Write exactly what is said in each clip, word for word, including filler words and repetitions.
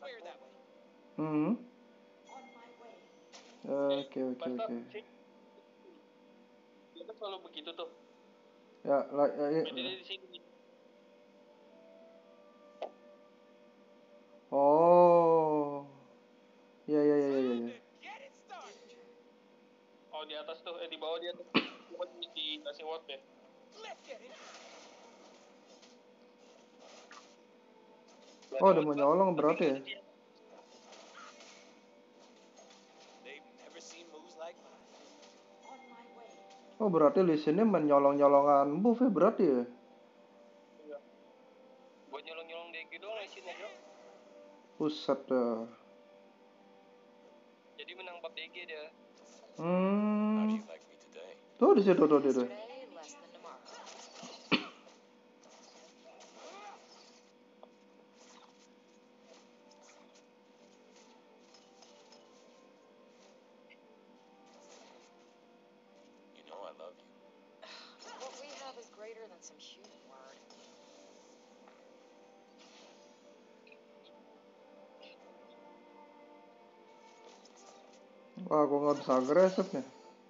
Hmm. Oke oke oke. Dia kan selalu begitu tuh. Ya, lah, ya, ya. Jadi di sini. Oh. Ya ya ya ya ya. Oh di atas tuh, eh di bawah dia tuh. Cuma di di kasih word ya. Oh, udah mau nyolong berarti ya? Oh, berarti di sini menyolong-nyolongan buff ya berarti ya? Iya. Buat nyolong-nyolong D G doang isinya, Bro. Pusat dah. Jadi menang empat D G dia. Hmm. Tuh di situ tuh dia tuh. Wah, gua nggak bisa agresif nih.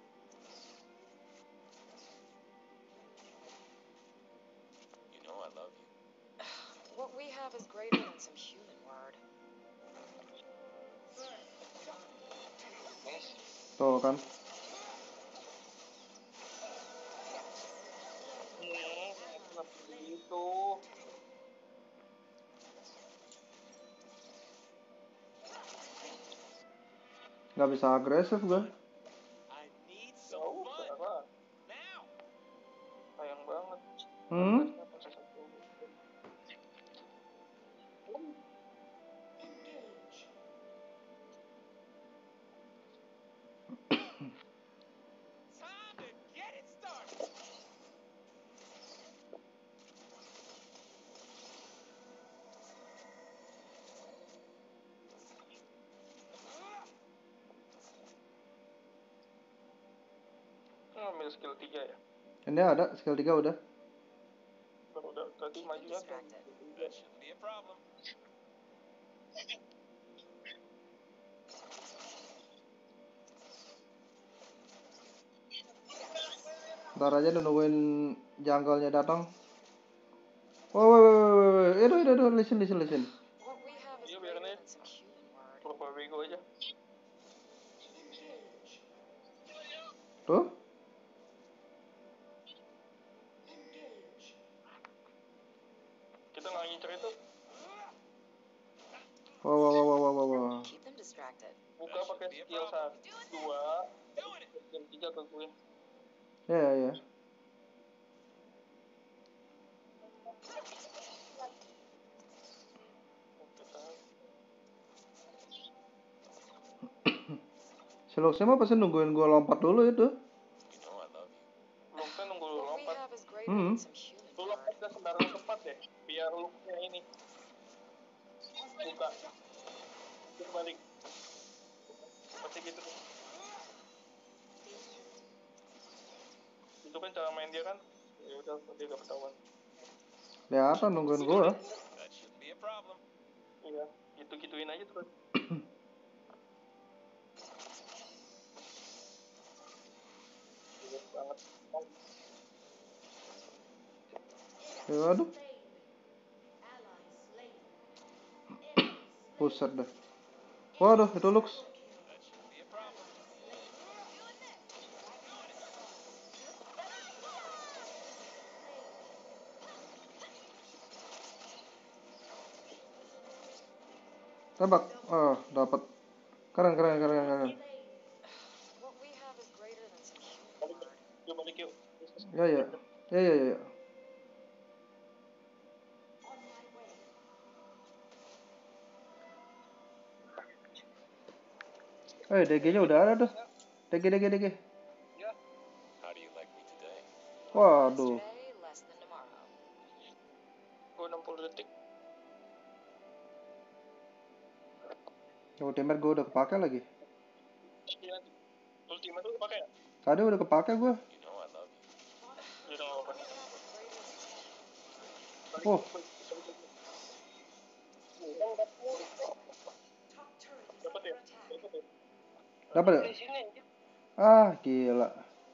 Tuh kan. Hmm, kenapa begitu? Nggak bisa agresif gua. Jauh, parah. Sayang banget. Hmm? Nah, ambil skill tiga ya. Ini ada skill tiga udah. Baru udah tadi majunya tuh. Ntar aja udah nungguin jungle-nya datang. Oh, wait, wait, wait, wait, wait. Itu, itu, itu, listen, listen, listen. Iya, biarin aja. Pura-pura bego aja. Tuh. Kita nggak ngincer itu. Wah, wah, wah, wah, wah, wah. Buka pakai skill satu, dua, skill tiga ke gue. Ya, ya, ya. Si Luxia mah pasti nungguin gua lompat dulu itu. Luxnya nunggu lu lompat. Hmm. Lu lompat ke sembarang tempat ya, biar Luxnya ini buka. Terus balik. Pasti gitu tuh. Itu kan cara main dia kan. Ya udah, nanti gak ketahuan. Kelihatan nungguin gua. Iya, gitu-gituin aja terus. Banget. Ya, aduh. Pusat dah. Waduh, itu Lux. Tembak. Oh, dapat. Keren, keren, keren, keren. Yuk balik yuk. Ya, ya. Ya, ya, ya. Eh, D G-nya udah ada tuh. D G, D G, D G. Waduh. Gue enam puluh detik. Ultimate gue udah kepake lagi. Iya. Ultimate lu pakai ya? Tadi udah kepake gue. Ya udah apa. Oh. Dapat ya? Dapat ya? Dapat ya? Di sini. Ah, gila.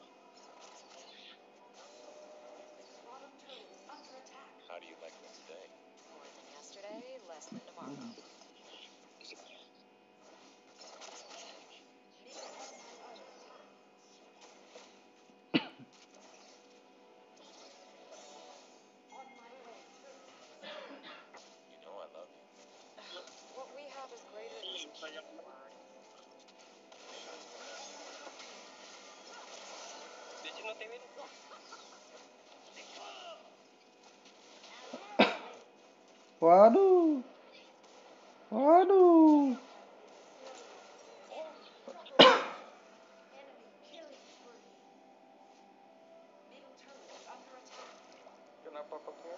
How do you like me today? More than yesterday, less than tomorrow. You know I love you. What we have is greater than some human word. Di sini Tewin. Waduh. Waduh. Kenapa pakai?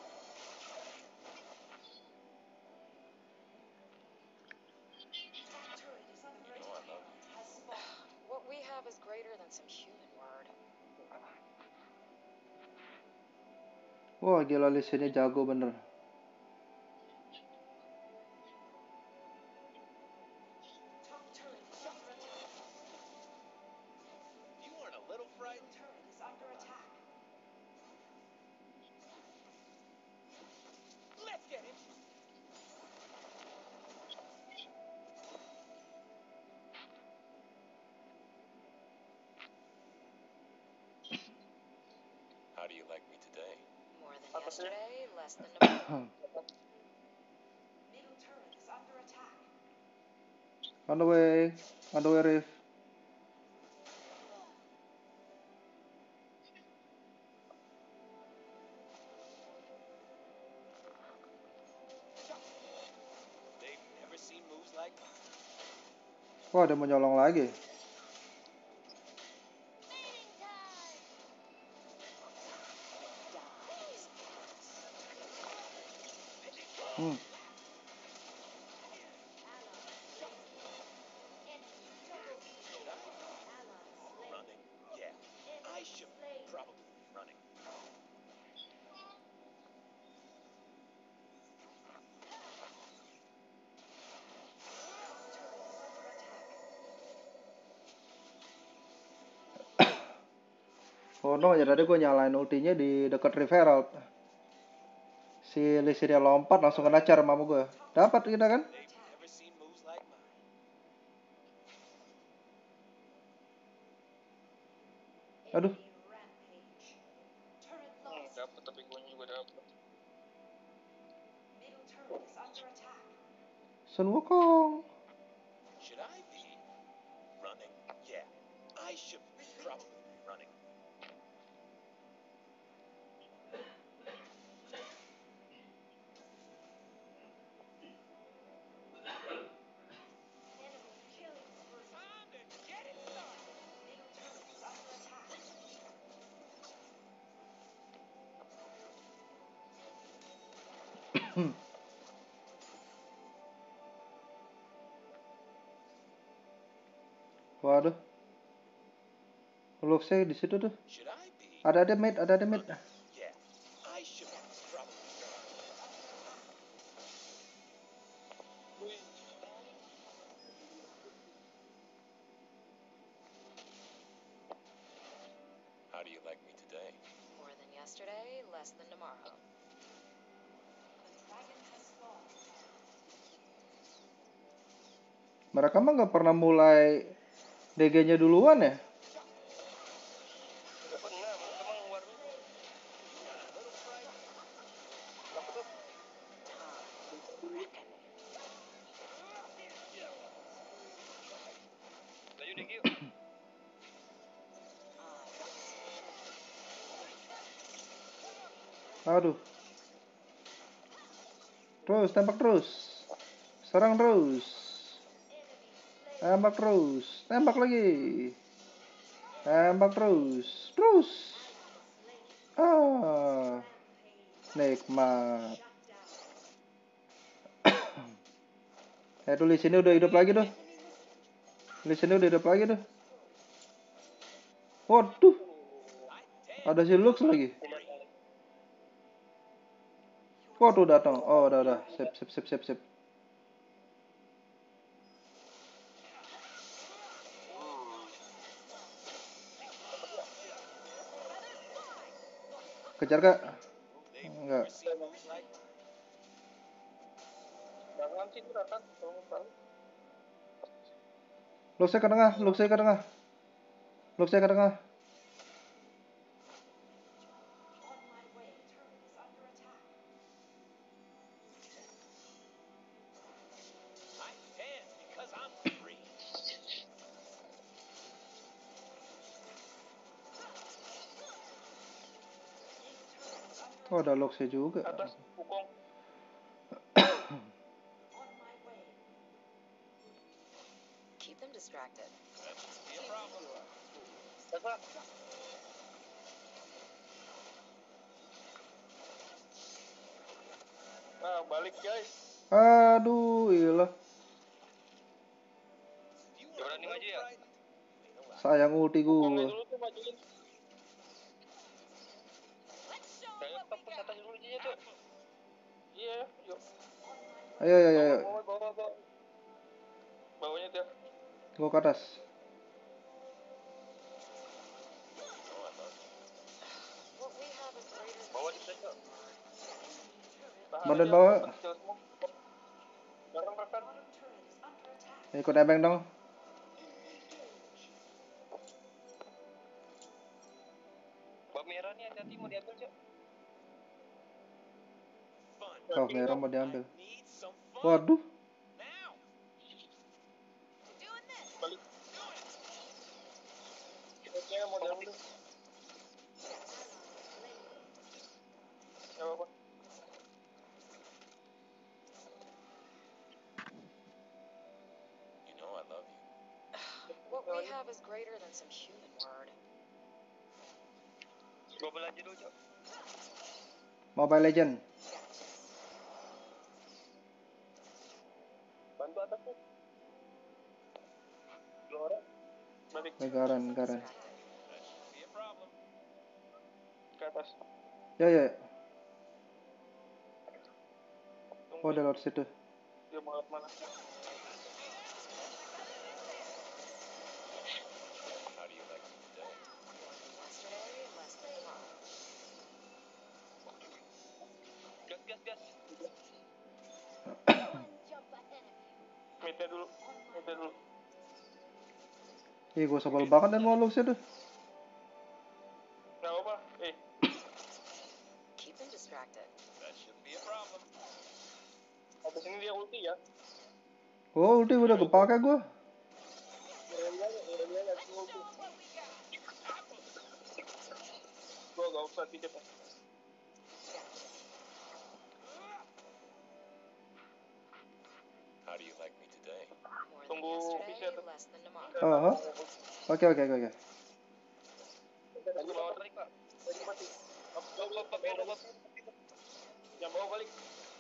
You know I love you. What we have is greater than some human word. Wah, gila Lis ini jago bener. You aren't a little frightened? Let's get him. How do you like me today? More than Apa sih? yesterday, less than tomorrow. On the way. On the way, Riff. They've never seen moves like mine. Wah, ada mau nyolong lagi. Hmm. Running? Yeah. I should probably be running. Oh no, ya tadi gue nyalain ultinya di dekat Riff Herald. Si Lis dia lompat langsung kena charm sama gue. Dapat kita kan? They've never seen moves like mine. Aduh. Hmm, dapat tapi gue juga dapat. Sun Wukong. Should I be running? Yeah. I should probably be running. Time to get it started. Waduh. Love saya di situ tuh. Should I be Ada ada mid, ada ada mid. running? Yeah. I should probably be running. Wih, How do you like me today? More than yesterday, less than tomorrow. Mereka mah nggak pernah mulai D G-nya duluan ya? nggak pernah. Mereka mah ngeluar dulu. Dapat tuh. Layu deh, Gio. Aduh. Terus, tembak terus. Serang terus. Tembak terus. Tembak lagi. Tembak terus. Terus. Ah. Nikmat. Eh tuh di sini udah hidup lagi tuh. Di sini udah hidup lagi tuh. Waduh. Ada si Lux lagi. Waduh datang. Oh udah udah. Sip sip sip sip sip. Kejar gak? Enggak. Jangan sih ini Rakan, tolong sekali. Luxnya ke tengah, Luxnya ke tengah. Luxnya ke tengah. Oh, ada Luxnya juga. Atas, Wukong. Keep them distracted. Apa? Nah, balik guys. Aduh, iyalah. Berani maju ya? Sayang ulti Wukongnya gue. dulu tuh majuin. Kayak tepus atas dulu aja tuh. Iya, yuk. Ayo, ayo, ayo. Bawa, bawa, bawa. Bawanya tuh. Gue ke atas. What we have is greater than Bawa di sini. Badan bawah. Bareng Rakan. Ikut nebeng dong. Bab merah nih hati-hati mau diambil, Cok. Oh, merah mau diambil. Waduh. Balik. Kita mau diambil. Ya apa? what we have is greater than some human word. Global aja dulu, Cok. Mobile Legend. Bantu atas tuh. Dua orang. Balik Garan, garan. ke atas. Ya, ya. Tunggu. Oh, ada lewat situ. Dia mau lewat mana? Yesterday, less than tomorrow. Gas, gas, gas. Mete dulu. Mete dulu. Ih, gue sebel banget dan mau Luxnya tuh. Nggak apa-apa. Eh, Keep them distracted. atas ini dia ulti ya. Oh, ulti udah kepake gue. Gua gak usah tiket ya. More than Tunggu yesterday, bisa tuh. less than tomorrow. Oh, huh? Oke, oke, oke, oke. Lagi bawa tarik, Pak. Lagi mati. Up, up, up, up, biru, up. Yang bawa balik.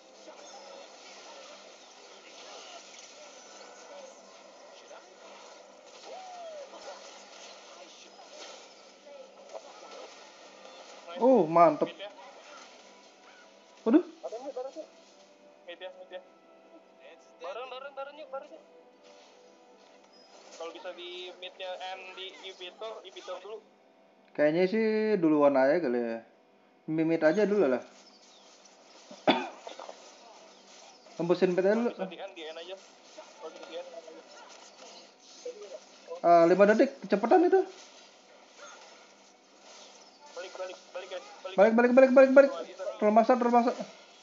Oh, mantep. Mid ya. Waduh. Bareng yuk, bareng yuk. Mid ya, mid ya. Bareng, bareng, bareng yuk, bareng yuk. Kalau bisa di mid-nya, and di inhibitor, inhibitor dulu. Kayaknya sih duluan aja kali ya. Mimit aja dulu lah. Tembusin pet aja Kalau dulu. bisa di end, di end aja. Kalau bisa di end, end aja. Ah, lima detik, cepetan itu. Balik, balik, balik guys. Balik, Balik, balik, balik, balik, balik. Terlalu maksa, terlalu maksa.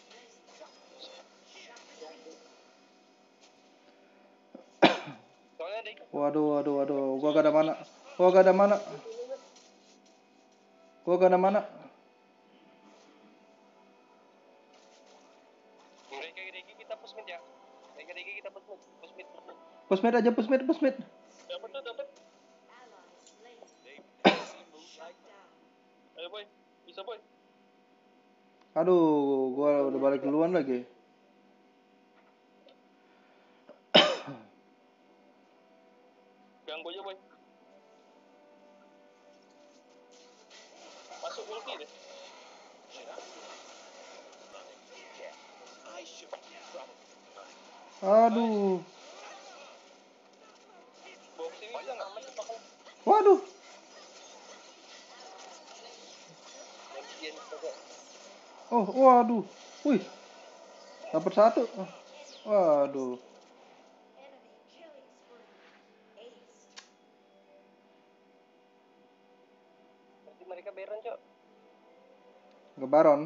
Soalnya ada ikan. Waduh, waduh, waduh. Gua gak ada mana. Gua gak ada mana. Gua gak ada mana. Regi-regi kita push mid ya. Regi-regi kita push mid. Push mid, push mid. Push mid aja, push mid, push mid. Dapat tuh, dapat. Ayo boy, bisa boy. Aduh, gua udah balik duluan lagi. Ganggu aja boy. Masuk ulti deh. Aduh. Bawa kesini bisa nggak? Waduh. Gantian kita kok. Oh, waduh. Wih, dapat satu. Oh, waduh. Berarti mereka Baron, Cok. Ngebaron.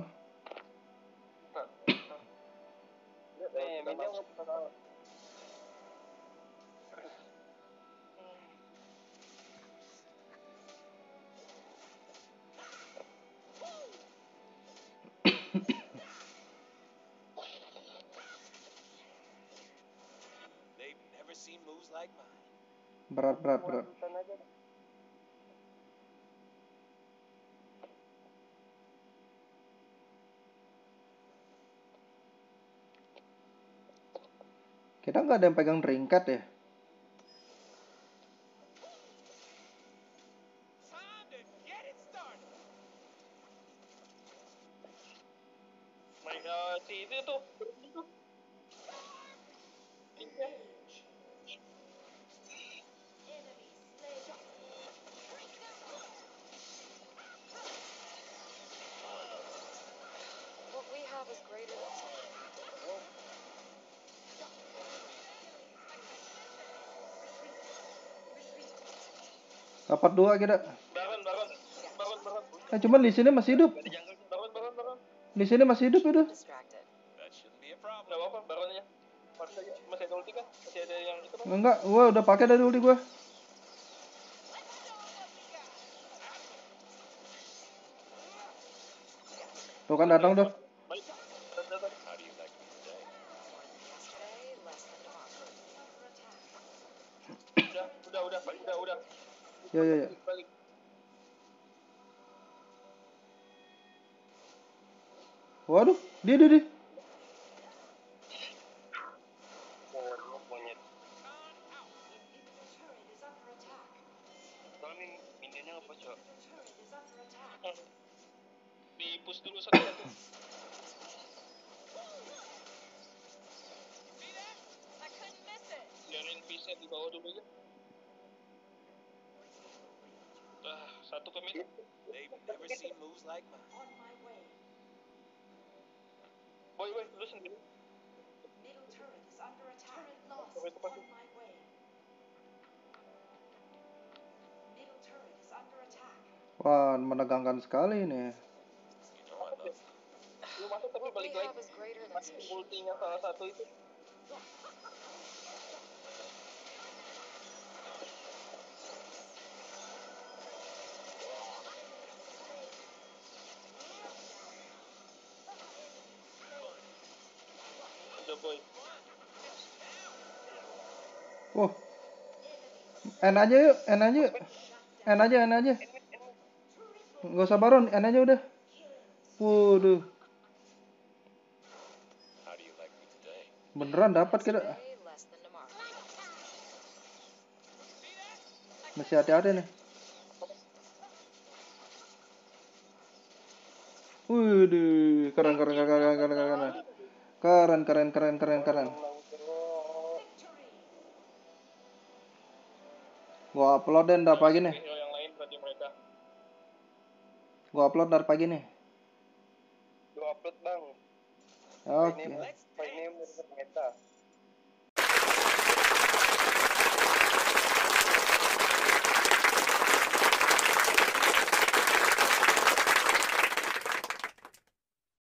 Eh, minnya nggak bisa kalah. They've never seen moves like mine. Berat, berat, berat. Hutan aja. Kita nggak ada yang pegang ringkat ya? Time to get it started. Mereka si itu tuh. Itu. Iya. What we have is greater than Dapat dua kita. Baron, Baron. Baron, Baron. Eh, cuman di sini masih hidup. Di jungle. Baron, Baron, Baron. Di sini masih hidup itu. distracted. That shouldn't be a Nggak problem. apa-apa, Baronnya. Harus aja. Masih ada ulti kan? Masih ada yang itu kan? Enggak, gua udah pakai dari ulti gua. Tuh kan datang tuh. Baik. Datang. How do you like me today? Yesterday, less than tomorrow. Udah, udah, udah, udah, udah. Ya, ya, ya. Balik, balik. Waduh, dia, dia, dia. Oh, monyet. Soalnya minionnya ngepush, Cok. Hmm. Di push dulu satu-satu. Biarin bisa di bawah dulu aja. Ah, satu ke mid. They've never seen moves like mine. Boy, boy, lu sendiri. Sampai tepat tuh. Wah, menegangkan sekali ini. You know I love you. Lu masuk tapi What we balik have lagi. is greater than sufficient. Ultinya salah satu itu. Udah, boy. Wah. N aja yuk, N aja yuk. N aja, N aja. Nggak usah baron, N aja udah. Waduh, How do you like me today? beneran dapat kita. Yesterday, less than tomorrow. Masih hati-hati nih. Waduh, keren, keren, keren, keren, keren, keren. Keren, keren, keren, keren, keren. Gua upload deh ntar pagi nih. Hero yang lain berarti mereka. Gua upload ntar pagi nih. Lu upload, Bang. Oke. Fight name, fight name meta.